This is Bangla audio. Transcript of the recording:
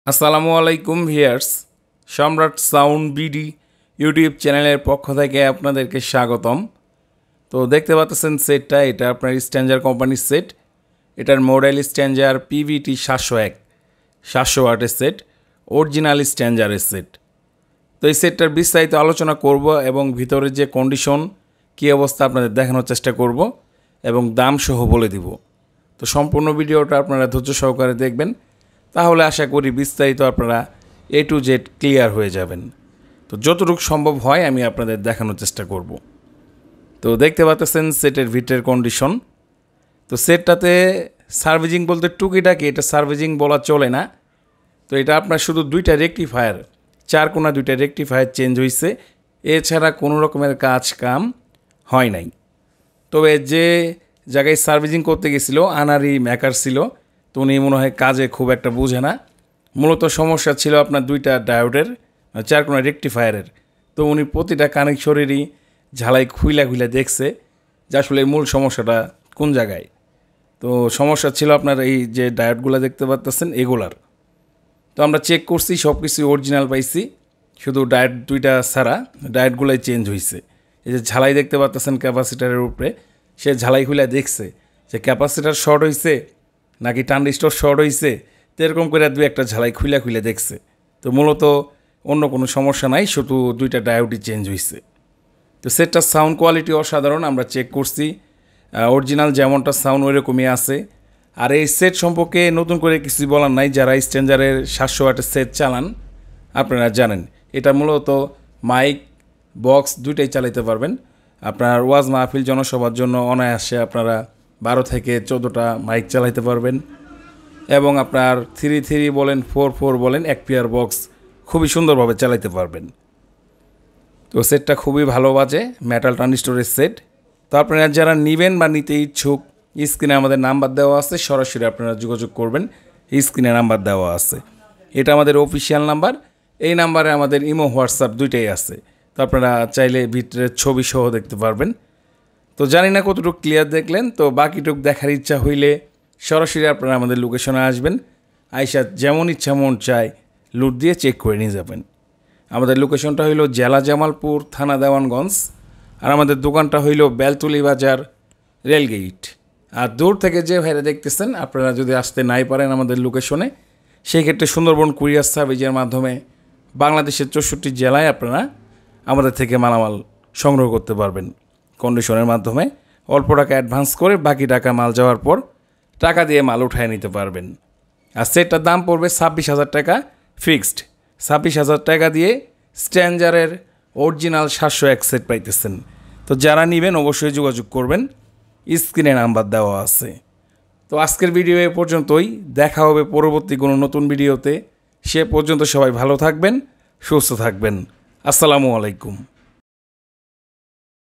আসসালামু আলাইকুম ভিউয়ার্স, সম্রাট সাউন্ড বিডি ইউটিউব চ্যানেলের পক্ষ থেকে আপনাদেরকে স্বাগতম। তো দেখতে পাচ্ছেন সেটটা, এটা আপনার স্ট্যাঞ্জার কোম্পানির সেট। এটার মডেল স্ট্যাঞ্জার পিভিটি 701 ওয়াটের সেট, অরিজিনাল স্ট্যাঞ্জারের সেট। তো এই সেটটার বিস্তারিত আলোচনা করব এবং ভিতরের যে কন্ডিশন কী অবস্থা আপনাদের দেখানোর চেষ্টা করব এবং দাম সহ বলে দিব। তো সম্পূর্ণ ভিডিওটা আপনারা ধৈর্য সহকারে দেখবেন, তাহলে আশা করি বিস্তারিত আপনারা A to Z ক্লিয়ার হয়ে যাবেন। তো যতটুকু সম্ভব হয় আমি আপনাদের দেখানোর চেষ্টা করব। তো দেখতে পাচ্ছেন সেটের ভিতরের কন্ডিশন। তো সেটটাতে সার্ভিসিং বলতে টুকিটাকি, এটা সার্ভিসিং বলা চলে না। তো এটা আপনার শুধু দুইটা রেকটিফায়ার, 4 কোণা দুইটা রেকটিফায়ার চেঞ্জ হয়েছে, এছাড়া কোনো রকমের কাম হয় নাই। তবে যে জায়গায় সার্ভিসিং করতে গেছিলো আনারি মেকার ছিল, তো উনি মনে হয় কাজে খুব একটা বুঝে না। মূলত সমস্যা ছিল আপনার দুইটা ডায়োডের, 4 কোণা রেকটিফায়ারের। তো উনি প্রতিটা কানেকশনেরই ঝালাই খুইলা দেখছে যে আসলে মূল সমস্যাটা কোন জায়গায়। তো সমস্যা ছিল আপনার এই যে ডায়োডগুলো দেখতে পাচ্ছেন এগুলার। তো আমরা চেক করছি, সব কিছু অরিজিনাল পাইছি, শুধু ডায়োড দুইটা ছাড়া ডায়োডগুলাই চেঞ্জ হয়েছে। এই যে ঝালাই দেখতে পাচ্ছেন ক্যাপাসিটারের উপরে, সে ঝালাই খুলে দেখছে যে ক্যাপাসিটার শর্ট হয়েছে নাকি ট্রানজিস্টর শর্ট হয়েছে। তো এরকম করে দুই একটা ঝালাই খুলে দেখছে। তো মূলত অন্য কোনো সমস্যা নাই, শুধু দুইটা ডায়োডই চেঞ্জ হয়েছে। তো সেটটার সাউন্ড কোয়ালিটি অসাধারণ, আমরা চেক করছি, অরিজিনাল যেমনটা সাউন্ড ওইরকমই আছে। আর এই সেট সম্পর্কে নতুন করে কিছু বলার নাই, যারা স্ট্যাঞ্জারের 700 ওয়াটের সেট চালান আপনারা জানেন। এটা মূলত মাইক বক্স দুইটাই চালাতে পারবেন। আপনার ওয়াজ মাহফিল জনসভার জন্য অনায়াসে আপনারা 12 থেকে 14টা মাইক চালাইতে পারবেন। এবং আপনার 3 বলেন 4 বলেন, এক পেয়ার বক্স খুবই সুন্দরভাবে চালাইতে পারবেন। তো সেটটা খুবই ভালো বাজে, মেটাল ট্রানজিস্টরের সেট। তো আপনারা যারা নেবেন বা নিতে ইচ্ছুক, স্ক্রিনে আমাদের নাম্বার দেওয়া আছে, সরাসরি আপনারা যোগাযোগ করবেন, স্ক্রিনে নাম্বার দেওয়া আছে। এটা আমাদের অফিসিয়াল নাম্বার, এই নাম্বারে আমাদের ইমো হোয়াটসঅ্যাপ দুইটাই আছে। তো আপনারা চাইলে ভিতরের ছবি সহ দেখতে পারবেন। তো জানি না কতটুকু ক্লিয়ার দেখলেন, তো বাকিটুক দেখার ইচ্ছা হইলে সরাসরি আপনারা আমাদের লোকেশনে আসবেন, আইসা যেমন ইচ্ছা মন চায় লুট দিয়ে চেক করে নিয়ে যাবেন। আমাদের লোকেশনটা হইল জেলা জামালপুর, থানা দেওয়ানগঞ্জ, আর আমাদের দোকানটা হইল বেলতুলি বাজার, রেলগেট। আর দূর থেকে যে ভাইরা দেখতেছেন, আপনারা যদি আসতে নাই পারেন আমাদের লোকেশনে, সেই ক্ষেত্রে সুন্দরবন কুরিয়ার সার্ভিসের মাধ্যমে বাংলাদেশের 64 জেলায় আপনারা আমাদের থেকে মালামাল সংগ্রহ করতে পারবেন কন্ডিশনের মাধ্যমে। অল্প টাকা অ্যাডভান্স করে বাকি টাকা মাল যাওয়ার পর টাকা দিয়ে মাল উঠায় নিতে পারবেন। আর সেটটার দাম পড়বে 26,000 টাকা ফিক্সড। 26,000 টাকা দিয়ে স্ট্যাঞ্জারের অরিজিনাল 701 সেট পাইতেছেন। তো যারা নেবেন অবশ্যই যোগাযোগ করবেন, স্ক্রিনে নাম্বার দেওয়া আছে। তো আজকের ভিডিও এ পর্যন্তই, দেখা হবে পরবর্তী কোনো নতুন ভিডিওতে। সে পর্যন্ত সবাই ভালো থাকবেন, সুস্থ থাকবেন। আসসালামু আলাইকুম।